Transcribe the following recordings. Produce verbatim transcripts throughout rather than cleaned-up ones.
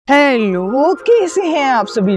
Hello, कैसे हैं आप सभी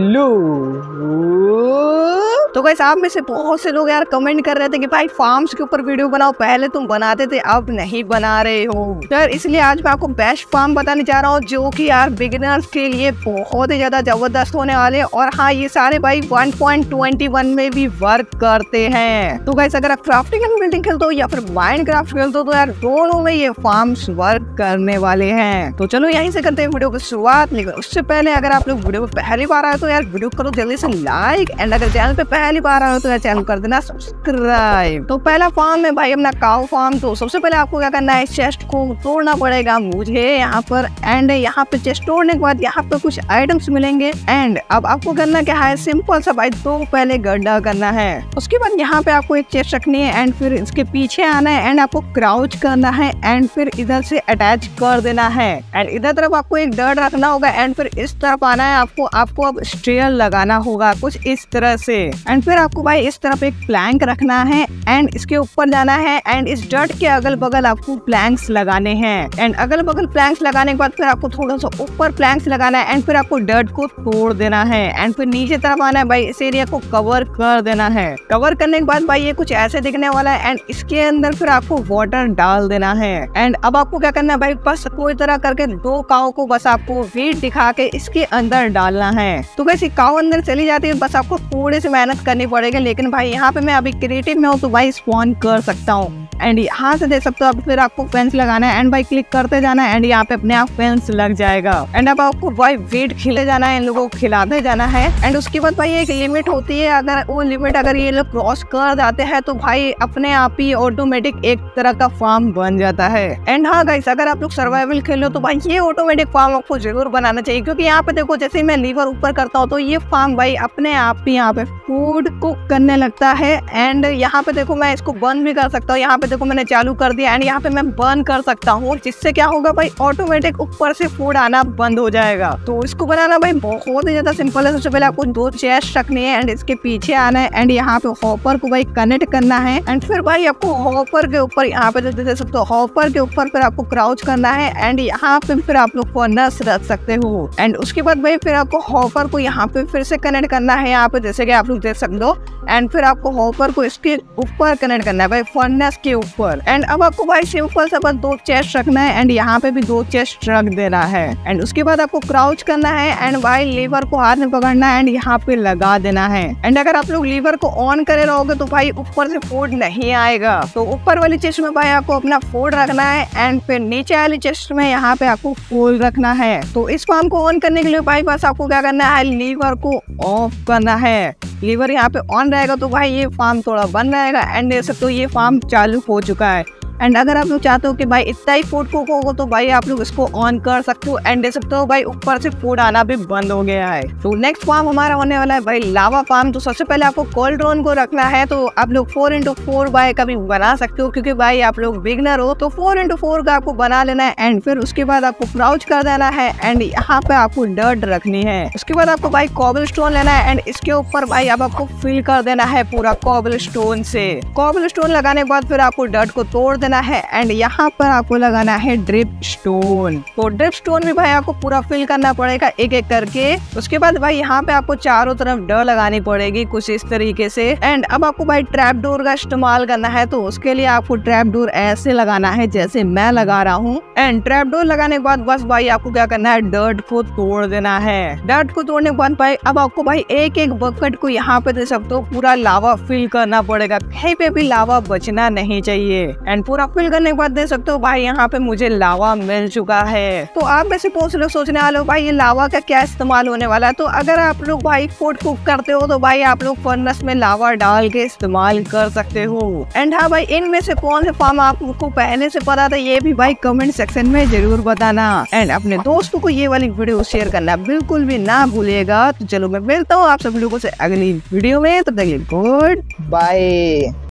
लोग। तो गाइस, आप में से बहुत से लोग यार कमेंट कर रहे थे कि भाई फार्म्स के ऊपर वीडियो बनाओ, पहले तुम बनाते थे अब नहीं बना रहे हो यार। इसलिए आज मैं आपको बेस्ट फार्म बताने जा रहा हूँ जो कि यार बिगिनर्स के लिए बहुत ही ज्यादा जबरदस्त होने वाले हैं। और हाँ, ये सारे भाई वन पॉइंट टू वन में भी वर्क करते हैं। तो गाइस, अगर आप क्राफ्टिंग एंड बिल्डिंग खेलते हो या फिर माइनक्राफ्ट खेलते हो तो यार दोनों में ये फार्म्स वर्क करने वाले हैं। तो चलो यहीं से करते हैं वीडियो की शुरुआत। लेकिन उससे पहले अगर आप लोग वीडियो पे पहली बार आए तो यार वीडियो करो जल्दी से लाइक, एंड अगर चैनल पे पहली बार आए तो यार चैनल कर देना सब्सक्राइब। तो पहला फार्म है भाई अपना काऊ फार्म। तो सबसे पहले आपको क्या करना है, चेस्ट को तोड़ना पड़ेगा मुझे यहाँ पर। एंड यहाँ पे चेस्ट तोड़ने के बाद यहाँ पे कुछ आइटम्स मिलेंगे। एंड अब आपको करना क्या है, सिंपल सा भाई दो पहले गड्ढा करना है। उसके बाद यहाँ पे आपको एक चेस्ट रखनी है एंड फिर इसके पीछे आना है एंड आपको क्राउच करना है एंड फिर इधर से अटैच कर देना है। एंड इधर तरफ आपको एक डर्ट रखना होगा एंड फिर इस तरफ आना है आपको। आपको अब स्टेयर लगाना होगा कुछ इस तरह से। एंड फिर आपको भाई इस तरफ एक प्लैंक रखना है एंड इसके ऊपर जाना है एंड इस डर्ट के अगल बगल आपको प्लैंक्स लगाने हैं। एंड अगल बगल प्लैंक्स लगाने के बाद फिर आपको थोड़ा सा ऊपर प्लैंक्स लगाना है एंड फिर आपको डर्ट को तोड़ देना है। एंड फिर नीचे तरफ आना है भाई, इस एरिया को कवर कर देना है। कवर करने के बाद भाई ये कुछ ऐसे दिखने वाला है एंड इसके अंदर फिर आपको वाटर डाल देना है। एंड अब आपको क्या करना है भाई, बस कोई तरह करके दो काऊ को बस आपको वेट दिखा के इसके अंदर डालना है। तो वैसे काऊ अंदर चली जाती है, बस आपको थोड़ी सी मेहनत करनी पड़ेगी। लेकिन भाई यहाँ पे मैं अभी क्रिएटिव में हूँ तो भाई स्पॉन कर सकता हूँ। एंड यहाँ से देख सकते हो। अब फिर आपको फेंस लगाना है एंड भाई क्लिक करते जाना है एंड यहाँ पे अपने आप फेंस लग जाएगा। एंड अब आपको भाई वेट खिले जाना है, इन लोगों को खिलाते जाना है। एंड उसके बाद भाई एक लिमिट होती है, अगर वो लिमिट अगर ये लोग क्रॉस कर जाते हैं तो भाई अपने आप ही ऑटोमेटिक एक तरह का फार्म बन जाता है। एंड हाँ गाइस, अगर आप लोग सर्वाइवल खेलो तो भाई ये ऑटोमेटिक फार्म आपको जरूर बनाना चाहिए, क्योंकि यहाँ पे देखो जैसे मैं लीवर ऊपर करता हूँ तो ये फार्म भाई अपने आप ही यहाँ पे फूड कुक करने लगता है। एंड यहाँ पे देखो मैं इसको बंद भी कर सकता हूँ। यहाँ पे देखो मैंने चालू कर दिया एंड यहाँ पे मैं बर्न कर सकता हूँ, जिससे क्या होगा भाई ऑटोमेटिक ऊपर से फूड आना बंद हो जाएगा। तो इसको बनाना भाई बहुत ही ज्यादा सिंपल है। सबसे पहले आपको दो चेस्ट रखनी है एंड इसके पीछे आना है एंड यहाँ पे हॉपर को भाई कनेक्ट करना है। एंड फिर भाई आपको हॉपर के ऊपर यहाँ पे जैसे सब तो हॉपर के ऊपर फिर आपको क्राउच करना है एंड यहाँ पे फिर आप लोग फर्नेस रख सकते हो। एंड उसके बाद भाई फिर आपको हॉपर को यहाँ पे फिर से कनेक्ट करना है यहाँ पे, जैसे कि आप लोग देख सकते हो। एंड फिर आपको हॉपर को इसके ऊपर कनेक्ट करना है भाई, फर्नेस के ऊपर। एंड अब आपको भाई सिंपल सा बस दो चेस्ट रखना है एंड यहाँ पे भी दो चेस्ट रख देना है। एंड उसके बाद आपको क्राउच करना है एंड भाई लीवर को हाथ में पकड़ना है एंड यहाँ पे लगा देना है। एंड अगर आप लोग लीवर को ऑन करे रहोगे तो भाई ऊपर से फूड नहीं आएगा। तो ऊपर वाली चेस्ट में भाई आपको अपना फूड रखना है एंड फिर नीचे वाली चेस्ट में यहाँ पे आपको फूड रखना है। तो इस फार्म को ऑन करने के लिए भाई बस आपको क्या करना है, लीवर को ऑफ करना है। लीवर यहाँ पे ऑन रहेगा तो भाई ये फार्म थोड़ा बंद रहेगा एंड देख सकते हो ये फार्म चालू हो चुका है। एंड अगर आप लोग चाहते हो कि भाई इतना ही फूड कुक होगा तो भाई आप लोग इसको ऑन कर सकते हो एंड देख सकते हो भाई ऊपर से फूड आना भी बंद हो गया है। तो नेक्स्ट फार्म हमारा होने वाला है भाई लावा फार्म। तो सबसे पहले आपको कोल्ड्रोन को रखना है। तो आप लोग फोर इंटू फोर बाय कभी बना सकते हो, क्योंकि भाई आप लोग बिगनर हो तो फोर इंटू फोर का आपको बना लेना है। एंड फिर उसके बाद आपको क्राउच कर देना है एंड यहाँ पे आपको डर्ट रखनी है। उसके बाद आपको भाई कॉबल स्टोन लेना है एंड इसके ऊपर भाई अब आपको फिल कर देना है पूरा कॉबल स्टोन से। कॉबल स्टोन लगाने के बाद फिर आपको डर्ट को तोड़ देना है एंड यहाँ पर आपको लगाना है ड्रिप स्टोन। तो ड्रिप स्टोन भी भाई आपको पूरा फिल करना पड़ेगा एक एक करके। उसके बाद भाई यहाँ पे आपको चारों तरफ डर लगानी पड़ेगी कुछ इस तरीके से। एंड अब आपको भाई ट्रैप डोर का इस्तेमाल करना है। तो उसके लिए आपको ट्रैप डोर ऐसे लगाना है जैसे मैं लगा रहा हूँ। एंड ट्रैप डोर लगाने के बाद बस भाई आपको क्या करना है, डर्ट को तोड़ देना है। डर्ट को तोड़ने के बाद भाई अब आपको भाई एक एक बकेट को यहाँ पे दे सकते हो पूरा लावा फिल करना पड़ेगा, कहीं पे भी लावा बचना नहीं चाहिए। एंड पूरा फिल करने के बाद दे सकते हो भाई यहाँ पे मुझे लावा मिल चुका है। तो आप में से बहुत लोग सोचने वाले हो भाई ये लावा का क्या इस्तेमाल होने वाला है। तो अगर आप लोग भाई फूड कुक करते हो तो भाई आप लोग फर्नेस में लावा डाल के इस्तेमाल कर सकते हो। एंड हाँ भाई, इनमें से कौन से फार्म आपको पहले से पता था ये भी भाई कमेंट सेक्शन में जरूर बताना। एंड अपने दोस्तों को ये वाली वीडियो शेयर करना बिल्कुल भी ना भूलिएगा। तो चलो मैं मिलता हूँ आप सभी लोगों से अगली वीडियो में, तब तक गुड बाय।